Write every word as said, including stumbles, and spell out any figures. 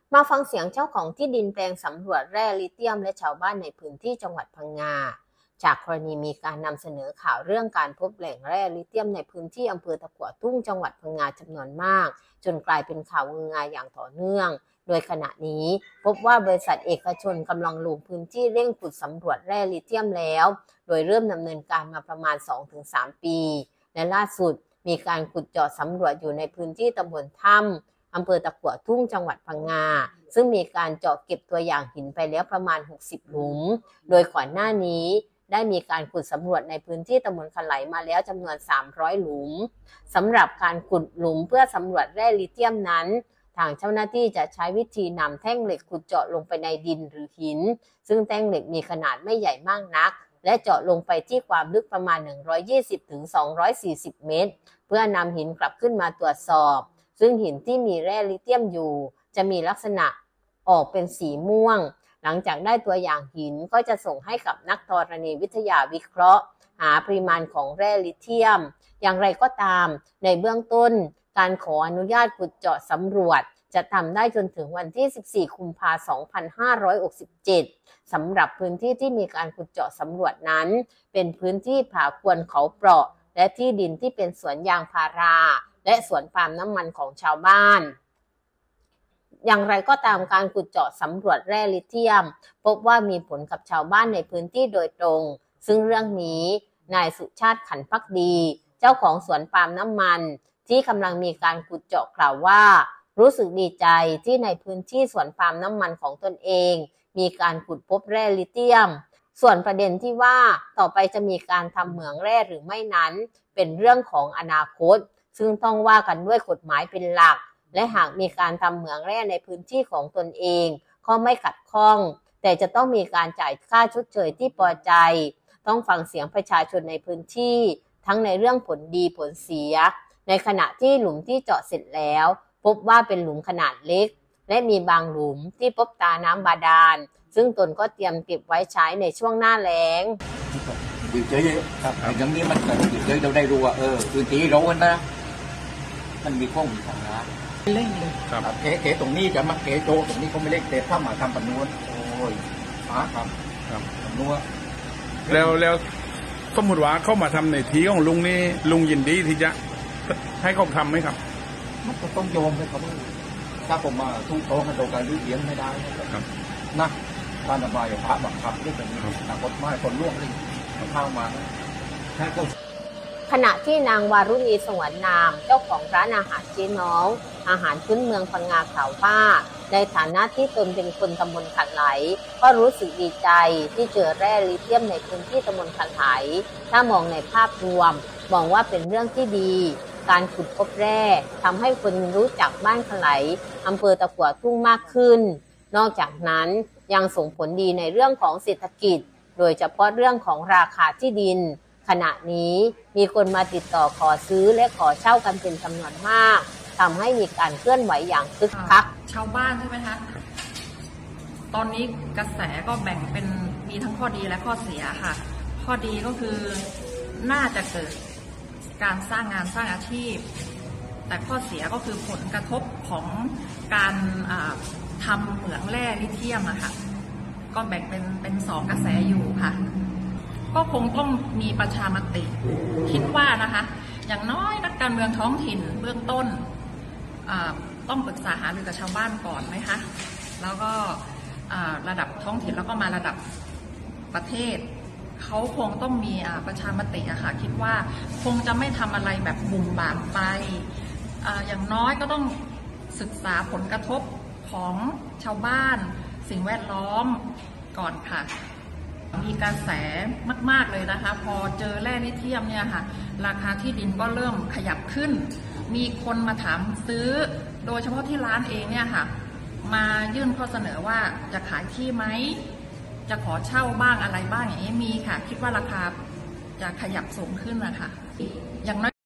มาฟังเสียงเจ้าของที่ดินแปลงสำรวจแร่ลิเธียมและชาวบ้านในพื้นที่จังหวัดพังงาจากกรณีมีการนำเสนอข่าวเรื่องการพบแหล่งแร่ลิเธียมในพื้นที่อำเภอตะกั่วทุ่งจังหวัดพังงาจำนวนมากจนกลายเป็นข่าวฮือฮาอย่างต่อเนื่องโดยขณะนี้พบว่าบริษัทเอกชนกำลังลงพื้นที่เร่งขุดสำรวจแร่ลิเธียมแล้วโดยเริ่มดำเนินการมาประมาณ สองถึงสาม ปีและล่าสุดมีการขุดเจาะสำรวจอยู่ในพื้นที่ตำบลถ้ำอำเภอตะกั่วทุ่งจังหวัดพังงาซึ่งมีการเจาะเก็บตัวอย่างหินไปแล้วประมาณหกสิบหลุมโดยก่อนหน้านี้ได้มีการขุดสำรวจในพื้นที่ตำบลขไหลมาแล้วจำนวนสามร้อยหลุมสำหรับการขุดหลุมเพื่อสำรวจแร่ลิเธียมนั้นทางเจ้าหน้าที่จะใช้วิธีนำแท่งเหล็กขุดเจาะลงไปในดินหรือหินซึ่งแท่งเหล็กมีขนาดไม่ใหญ่มากนักและเจาะลงไปที่ความลึกประมาณหนึ่งร้อยยี่สิบถึงสองร้อยสี่สิบเมตรเพื่อนำหินกลับขึ้นมาตรวจสอบซึ่งหินที่มีแร่ลิเธียมอยู่จะมีลักษณะออกเป็นสีม่วงหลังจากได้ตัวอย่างหินก็จะส่งให้กับนักธรณีวิทยาวิเคราะห์หาปริมาณของแร่ลิเธียมอย่างไรก็ตามในเบื้องต้นการขออนุญาตขุดเจาะสำรวจจะทำได้จนถึงวันที่สิบสี่กุมภาพันธ์สองพันห้าร้อยหกสิบเจ็ดสำหรับพื้นที่ที่มีการขุดเจาะสำรวจนั้นเป็นพื้นที่ผาควนเขาเปราะและที่ดินที่เป็นสวนยางพาราและสวนปาล์มน้ำมันของชาวบ้านอย่างไรก็ตามการขุดเจาะสำรวจแร่ลิเธียมพบว่ามีผลกับชาวบ้านในพื้นที่โดยตรงซึ่งเรื่องนี้นายสุชาติขันธ์ภักดีเจ้าของสวนปาล์มน้ำมันที่กำลังมีการขุดเจาะกล่าวว่ารู้สึกดีใจที่ในพื้นที่สวนปาล์มน้ำมันของตนเองมีการขุดพบแร่ลิเธียมส่วนประเด็นที่ว่าต่อไปจะมีการทำเหมืองแร่หรือไม่นั้นเป็นเรื่องของอนาคตซึ่งต้องว่ากันด้วยกฎหมายเป็นหลักและหากมีการทำเหมืองแร่ในพื้นที่ของตนเองก็ไม่ขัดข้องแต่จะต้องมีการจ่ายค่าชดเชยที่พอใจต้องฟังเสียงประชาชนในพื้นที่ทั้งในเรื่องผลดีผลเสียในขณะที่หลุมที่เจาะเสร็จแล้วพบว่าเป็นหลุมขนาดเล็กและมีบางหลุมที่พบตาน้ำบาดาลซึ่งตนก็เตรียมเก็บไว้ใช้ในช่วงหน้าแล้งอยู่เฉยๆครับอย่างนี้มันเกิดอยู่เฉยเราได้รู้ว่าเออพื้นที่เราเนะมันมีข้องมีทางนะเล่นเลยครับเก๋เก๋ตรงนี้จะมาเก๋โจตรงนี้เขาไม่เล่นเตะถ้ามาทำปนวดโอ้ยมาครับครับปนวดแล้วแล้วสมมติว่าเข้ามาทำในทีของลุงนี่ลุงยินดีที่จะให้เขาทำไหมครับมันก็ต้องโยมเลยครับถ้าผมมาทุกโต๊ะมันโดนการลื้อเลี้ยงไม่ได้ครับนะการระบายพระบังคับด้วยแบบนี้แต่กฎหมายคนล่วงเลยเข้ามาแค่ก็ขณะที่นางวารุณีสวรรณนามเจ้าของร้านอาหารเจ๊น้องอาหารพื้นเมืองพังงาข่าวว่าในฐานะที่ตนเป็นคนตำบลขันไหลก็รู้สึกดีใจที่เจอแร่ลิเธียมในพื้นที่ตำบลขันไหลถ้ามองในภาพรวมมองว่าเป็นเรื่องที่ดีการขุดพบแร่ทำให้คนรู้จักบ้านขันไหลอำเภอตะกั่วทุ่งมากขึ้นนอกจากนั้นยังส่งผลดีในเรื่องของเศรษฐกิจโดยเฉพาะเรื่องของราคาที่ดินขณะนี้มีคนมาติดต่อขอซื้อและขอเช่ากันเป็นจำนวนมากทำให้มีการเคลื่อนไหวอย่างคึกคักชาวบ้านใช่ไหมคะตอนนี้กระแสก็แบ่งเป็นมีทั้งข้อดีและข้อเสียค่ะข้อดีก็คือน่าจะเกิดการสร้างงานสร้างอาชีพแต่ข้อเสียก็คือผลกระทบของการทำเหมืองแร่ลิเธียมอะค่ะก็แบ่งเป็นเป็นสองกระแสอยู่ค่ะก็คงต้องมีประชามติคิดว่านะคะอย่างน้อยนักการเมืองท้องถิ่นเบื้องต้นต้องปรึกษาหารือกับชาวบ้านก่อนไหมคะแล้วก็ระดับท้องถิ่นแล้วก็มาระดับประเทศเขาคงต้องมีประชามติอะค่ะคิดว่าคงจะไม่ทำอะไรแบบบุ่มบ่ามไปอย่างน้อยก็ต้องศึกษาผลกระทบของชาวบ้านสิ่งแวดล้อมก่อนค่ะมีกระแสมากๆเลยนะคะพอเจอแร่ลิเธียมเนี่ยค่ะราคาที่ดินก็เริ่มขยับขึ้นมีคนมาถามซื้อโดยเฉพาะที่ร้านเองเนี่ยค่ะมายื่นข้อเสนอว่าจะขายที่ไหมจะขอเช่าบ้างอะไรบ้างอย่างนี้มีค่ะคิดว่าราคาจะขยับสูงขึ้นนะคะอย่างน้อย